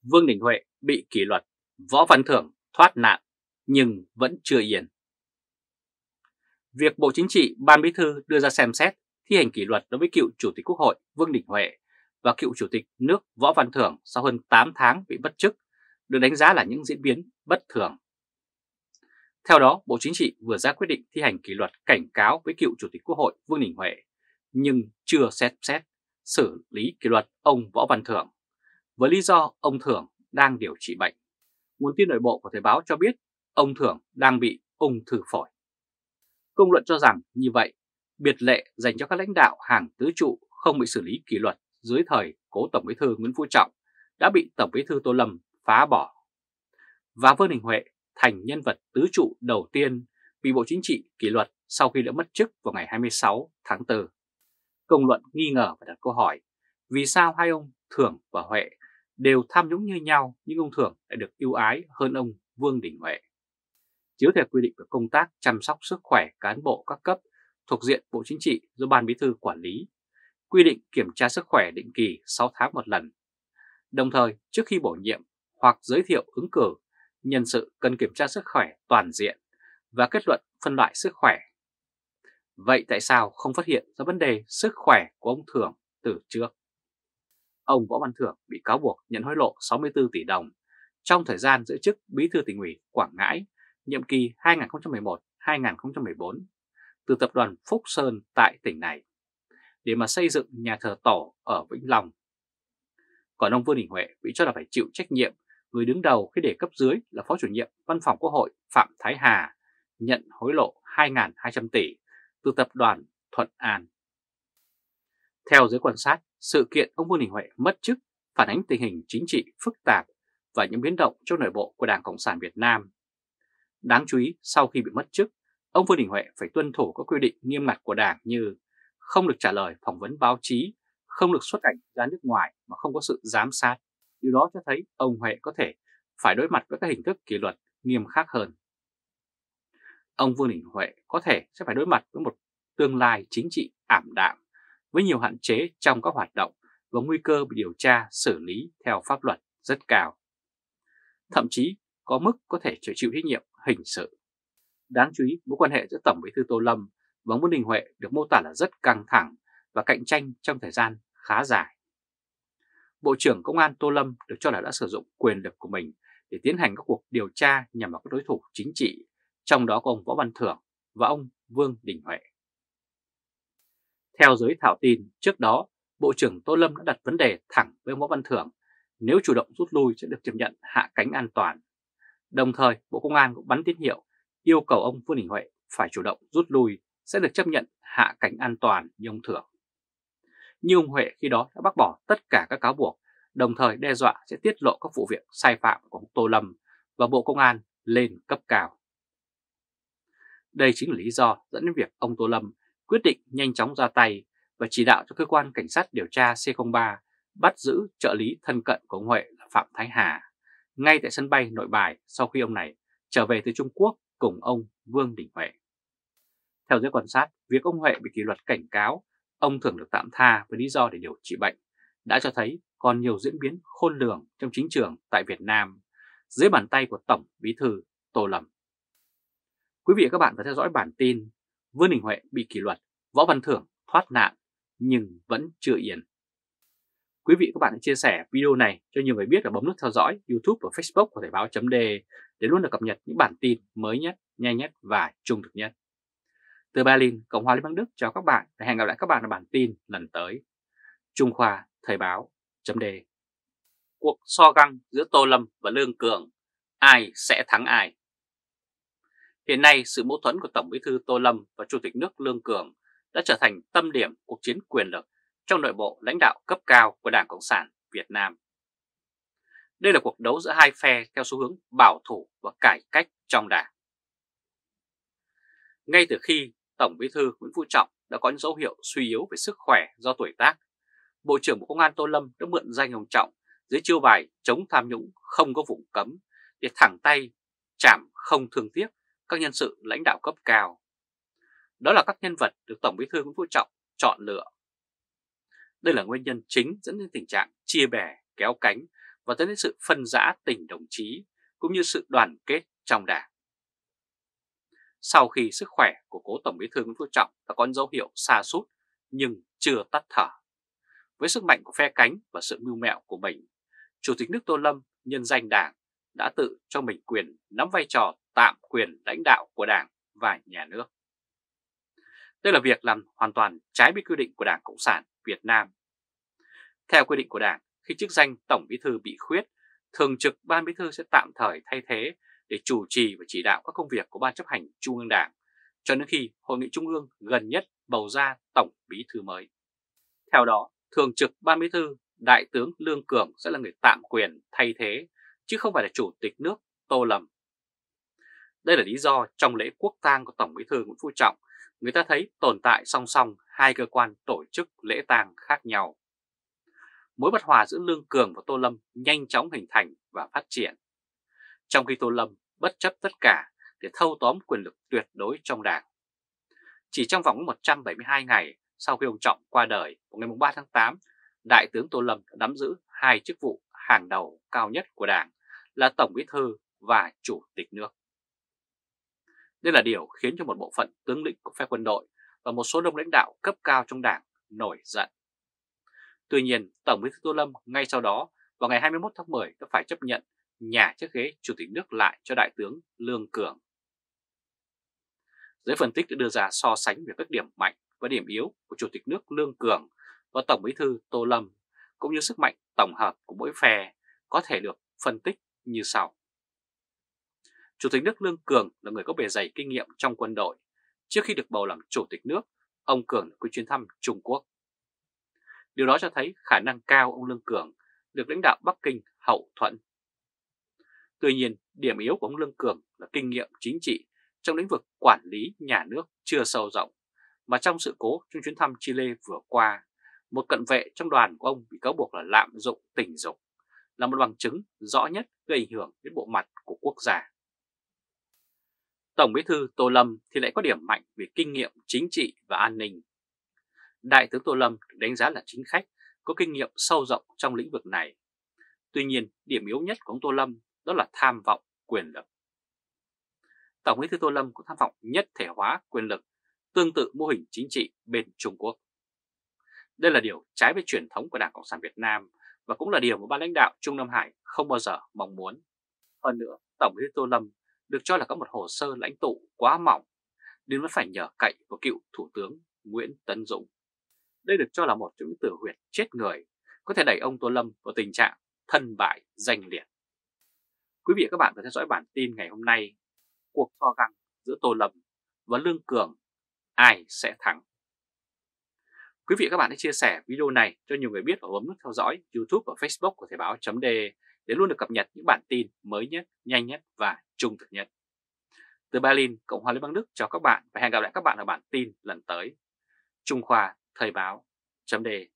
Vương Đình Huệ bị kỷ luật, Võ Văn Thưởng thoát nạn nhưng vẫn chưa yên. Việc Bộ Chính trị, Ban Bí thư đưa ra xem xét thi hành kỷ luật đối với cựu Chủ tịch Quốc hội Vương Đình Huệ và cựu Chủ tịch nước Võ Văn Thưởng sau hơn 8 tháng bị mất chức được đánh giá là những diễn biến bất thường. Theo đó, Bộ Chính trị vừa ra quyết định thi hành kỷ luật cảnh cáo với cựu Chủ tịch Quốc hội Vương Đình Huệ nhưng chưa xem xét xử lý kỷ luật ông Võ Văn Thưởng với lý do ông Thưởng đang điều trị bệnh. Nguồn tin nội bộ của Thời báo cho biết ông Thưởng đang bị ung thư phổi. Công luận cho rằng như vậy, biệt lệ dành cho các lãnh đạo hàng tứ trụ không bị xử lý kỷ luật dưới thời cố Tổng Bí thư Nguyễn Phú Trọng đã bị Tổng Bí thư Tô Lâm phá bỏ. Và Vương Đình Huệ thành nhân vật tứ trụ đầu tiên bị Bộ Chính trị kỷ luật sau khi đã mất chức vào ngày 26 tháng 4. Công luận nghi ngờ và đặt câu hỏi vì sao hai ông Thưởng và Huệ đều tham nhũng như nhau nhưng ông Thưởng lại được ưu ái hơn ông Vương Đình Huệ. Chiếu theo quy định về công tác chăm sóc sức khỏe cán bộ các cấp thuộc diện Bộ Chính trị do Ban Bí thư quản lý, quy định kiểm tra sức khỏe định kỳ 6 tháng một lần. Đồng thời, trước khi bổ nhiệm hoặc giới thiệu ứng cử, nhân sự cần kiểm tra sức khỏe toàn diện và kết luận phân loại sức khỏe. Vậy tại sao không phát hiện ra vấn đề sức khỏe của ông Thưởng từ trước? Ông Võ Văn Thưởng bị cáo buộc nhận hối lộ 64 tỷ đồng trong thời gian giữ chức Bí thư Tỉnh ủy Quảng Ngãi nhiệm kỳ 2011-2014 từ tập đoàn Phúc Sơn tại tỉnh này để mà xây dựng nhà thờ tổ ở Vĩnh Long. Còn ông Vương Đình Huệ bị cho là phải chịu trách nhiệm người đứng đầu khi để cấp dưới là Phó chủ nhiệm Văn phòng Quốc hội Phạm Thái Hà nhận hối lộ 2.200 tỷ từ tập đoàn Thuận An. Theo giới quan sát, sự kiện ông Vương Đình Huệ mất chức phản ánh tình hình chính trị phức tạp và những biến động trong nội bộ của Đảng Cộng sản Việt Nam. Đáng chú ý, sau khi bị mất chức, ông Vương Đình Huệ phải tuân thủ các quy định nghiêm ngặt của Đảng như không được trả lời phỏng vấn báo chí, không được xuất cảnh ra nước ngoài mà không có sự giám sát. Điều đó cho thấy ông Huệ có thể phải đối mặt với các hình thức kỷ luật nghiêm khắc hơn. Ông Vương Đình Huệ có thể sẽ phải đối mặt với một tương lai chính trị ảm đạm với nhiều hạn chế trong các hoạt động và nguy cơ bị điều tra xử lý theo pháp luật rất cao. Thậm chí có mức có thể chịu trách nhiệm hình sự. Đáng chú ý, mối quan hệ giữa Tổng Bí thư Tô Lâm và ông Vương Đình Huệ được mô tả là rất căng thẳng và cạnh tranh trong thời gian khá dài. Bộ trưởng Công an Tô Lâm được cho là đã sử dụng quyền lực của mình để tiến hành các cuộc điều tra nhằm vào các đối thủ chính trị, trong đó có ông Võ Văn Thưởng và ông Vương Đình Huệ. Theo giới thạo tin, trước đó, Bộ trưởng Tô Lâm đã đặt vấn đề thẳng với ông Võ Văn Thưởng nếu chủ động rút lui sẽ được chấp nhận hạ cánh an toàn. Đồng thời, Bộ Công an cũng bắn tín hiệu yêu cầu ông Vương Đình Huệ phải chủ động rút lui sẽ được chấp nhận hạ cánh an toàn như ông Thưởng. Nhưng ông Huệ khi đó đã bác bỏ tất cả các cáo buộc, đồng thời đe dọa sẽ tiết lộ các vụ việc sai phạm của ông Tô Lâm và Bộ Công an lên cấp cao. Đây chính là lý do dẫn đến việc ông Tô Lâm quyết định nhanh chóng ra tay và chỉ đạo cho cơ quan cảnh sát điều tra C03 bắt giữ trợ lý thân cận của ông Huệ là Phạm Thái Hà ngay tại sân bay Nội Bài sau khi ông này trở về từ Trung Quốc cùng ông Vương Đình Huệ. Theo giới quan sát, việc ông Huệ bị kỷ luật cảnh cáo, ông Thưởng được tạm tha với lý do để điều trị bệnh đã cho thấy còn nhiều diễn biến khôn lường trong chính trường tại Việt Nam dưới bàn tay của Tổng Bí thư Tô Lâm. Quý vị và các bạn vừa theo dõi bản tin Vương Đình Huệ bị kỷ luật, Võ Văn Thưởng thoát nạn nhưng vẫn chưa yên. Quý vị và các bạn hãy chia sẻ video này cho nhiều người biết và bấm nút theo dõi YouTube và Facebook của Thời báo.de để luôn được cập nhật những bản tin mới nhất, nhanh nhất và trung thực nhất. Từ Berlin, Cộng hòa Liên bang Đức chào các bạn và hẹn gặp lại các bạn ở bản tin lần tới. Trung Khoa Thời báo.de. Cuộc so găng giữa Tô Lâm và Lương Cường, ai sẽ thắng ai? Hiện nay, sự mâu thuẫn của Tổng Bí thư Tô Lâm và Chủ tịch nước Lương Cường đã trở thành tâm điểm cuộc chiến quyền lực trong nội bộ lãnh đạo cấp cao của Đảng Cộng sản Việt Nam. Đây là cuộc đấu giữa hai phe theo xu hướng bảo thủ và cải cách trong Đảng. Ngay từ khi Tổng Bí thư Nguyễn Phú Trọng đã có những dấu hiệu suy yếu về sức khỏe do tuổi tác, Bộ trưởng Bộ Công an Tô Lâm đã mượn danh ông Trọng dưới chiêu bài chống tham nhũng không có vùng cấm để thẳng tay chảm không thương tiếc các nhân sự lãnh đạo cấp cao. Đó là các nhân vật được Tổng Bí thư Nguyễn Phú Trọng chọn lựa. Đây là nguyên nhân chính dẫn đến tình trạng chia bè kéo cánh và dẫn đến sự phân rã tình đồng chí cũng như sự đoàn kết trong Đảng. Sau khi sức khỏe của cố Tổng Bí thư Nguyễn Phú Trọng đã có dấu hiệu sa sút nhưng chưa tắt thở, với sức mạnh của phe cánh và sự mưu mẹo của mình, Chủ tịch nước Tô Lâm nhân danh Đảng đã tự cho mình quyền nắm vai trò tạm quyền lãnh đạo của Đảng và nhà nước. Đây là việc làm hoàn toàn trái với quy định của Đảng Cộng sản Việt Nam. Theo quy định của Đảng, khi chức danh Tổng Bí thư bị khuyết, Thường trực Ban Bí thư sẽ tạm thời thay thế để chủ trì và chỉ đạo các công việc của Ban chấp hành Trung ương Đảng cho đến khi Hội nghị Trung ương gần nhất bầu ra Tổng Bí thư mới. Theo đó, Thường trực Ban Bí thư Đại tướng Lương Cường sẽ là người tạm quyền thay thế, chứ không phải là Chủ tịch nước Tô Lâm. Đây là lý do trong lễ quốc tang của Tổng Bí thư Nguyễn Phú Trọng, người ta thấy tồn tại song song hai cơ quan tổ chức lễ tang khác nhau. Mối bất hòa giữa Lương Cường và Tô Lâm nhanh chóng hình thành và phát triển, trong khi Tô Lâm bất chấp tất cả để thâu tóm quyền lực tuyệt đối trong Đảng. Chỉ trong vòng 172 ngày sau khi ông Trọng qua đời vào ngày 3 tháng 8, Đại tướng Tô Lâm đã nắm giữ hai chức vụ hàng đầu cao nhất của Đảng là Tổng Bí thư và Chủ tịch nước. Đây là điều khiến cho một bộ phận tướng lĩnh của phe quân đội và một số đồng lãnh đạo cấp cao trong Đảng nổi giận. Tuy nhiên, Tổng Bí thư Tô Lâm ngay sau đó vào ngày 21 tháng 10 đã phải chấp nhận nhả chiếc ghế Chủ tịch nước lại cho Đại tướng Lương Cường. Giới phân tích đã đưa ra so sánh về các điểm mạnh và điểm yếu của Chủ tịch nước Lương Cường và Tổng Bí thư Tô Lâm, cũng như sức mạnh tổng hợp của mỗi phe có thể được phân tích như sau. Chủ tịch nước Lương Cường là người có bề dày kinh nghiệm trong quân đội. Trước khi được bầu làm Chủ tịch nước, ông Cường đã có chuyến thăm Trung Quốc. Điều đó cho thấy khả năng cao ông Lương Cường được lãnh đạo Bắc Kinh hậu thuẫn. Tuy nhiên, điểm yếu của ông Lương Cường là kinh nghiệm chính trị trong lĩnh vực quản lý nhà nước chưa sâu rộng, mà trong sự cố trong chuyến thăm Chile vừa qua, một cận vệ trong đoàn của ông bị cáo buộc là lạm dụng tình dục, là một bằng chứng rõ nhất gây ảnh hưởng đến bộ mặt của quốc gia. Tổng Bí thư Tô Lâm thì lại có điểm mạnh về kinh nghiệm chính trị và an ninh. Đại tướng Tô Lâm được đánh giá là chính khách, có kinh nghiệm sâu rộng trong lĩnh vực này. Tuy nhiên, điểm yếu nhất của ông Tô Lâm đó là tham vọng quyền lực. Tổng Bí thư Tô Lâm có tham vọng nhất thể hóa quyền lực, tương tự mô hình chính trị bên Trung Quốc. Đây là điều trái với truyền thống của Đảng Cộng sản Việt Nam và cũng là điều mà ban lãnh đạo Trung Nam Hải không bao giờ mong muốn. Hơn nữa, Tổng Bí thư Tô Lâm được cho là có một hồ sơ lãnh tụ quá mỏng nên vẫn phải nhờ cậy vào cựu Thủ tướng Nguyễn Tấn Dũng. Đây được cho là một trong những tử huyệt chết người, có thể đẩy ông Tô Lâm vào tình trạng thân bại danh liệt. Quý vị và các bạn vừa theo dõi bản tin ngày hôm nay, cuộc so găng giữa Tô Lâm và Lương Cường, ai sẽ thắng? Quý vị và các bạn hãy chia sẻ video này cho nhiều người biết và bấm nút theo dõi YouTube và Facebook của Thời báo.de để luôn được cập nhật những bản tin mới nhất, nhanh nhất và trung thực nhất. Từ Berlin, Cộng hòa Liên bang Đức chào các bạn và hẹn gặp lại các bạn ở bản tin lần tới. Trung Khoa Thời báo.de